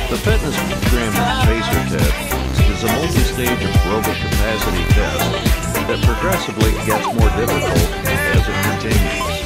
The fitness program pacer test is a multi-stage aerobic capacity test that progressively gets more difficult as it continues.